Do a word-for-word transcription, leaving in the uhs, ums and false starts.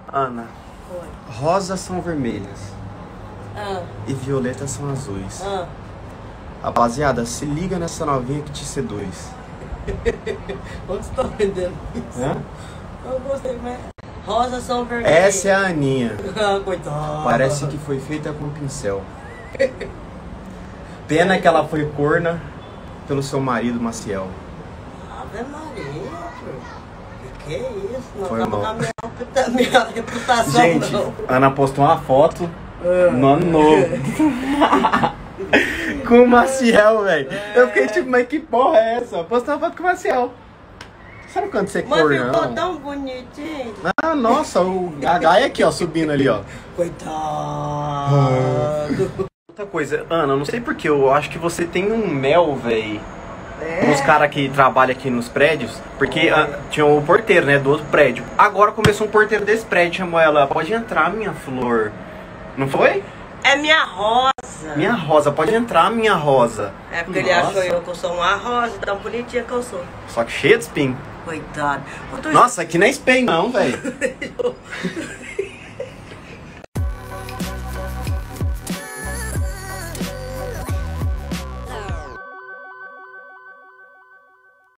Ana, Oi. rosas são vermelhas Ah, e violetas são azuis. ah. Rapaziada, se liga nessa novinha que te seduz. Onde você tá vendendo isso? Hã? Eu gostei, mas... Rosas são vermelhas. Essa é a Aninha. Ah, coitada. Parece que foi feita com pincel. Pena que ela foi corna pelo seu marido Maciel. Ave Maria, tio. Que que é isso? Não Foi tava mal. na minha, reputa- minha reputação, Gente, não. Ana postou uma foto Ah. no ano novo. Com o Maciel, velho. Eu fiquei tipo, mas que porra é essa? Postou uma foto com o Maciel. Sabe quando você Mas corna? ficou não? tão bonitinho. Ah, nossa, o H é aqui, ó, subindo ali, ó. Coitado. Outra coisa, Ana, eu não sei porquê, eu acho que você tem um mel, velho. É. Os caras que trabalham aqui nos prédios, porque ah, tinha o porteiro, né, do outro prédio. Agora começou um porteiro desse prédio, chamou ela, pode entrar, minha flor. Não foi? É minha rosa. Minha rosa, pode entrar, minha rosa. É porque ele Nossa. achou eu que eu sou uma rosa, tão bonitinha que eu sou. Só que cheia de espinho. Coitado. Eu tô Nossa, aqui não é espinho não, velho.